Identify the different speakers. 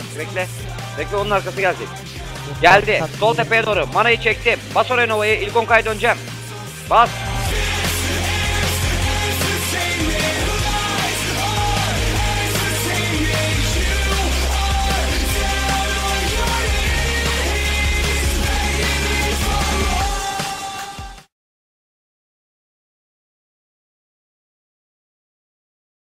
Speaker 1: Bekle. Bekle, onun arkası gelecek. Geldi. Sol tepeye doğru. Manayı çektim. Bas oraya Nova'yı. İlk 10 kay döneceğim. Bas.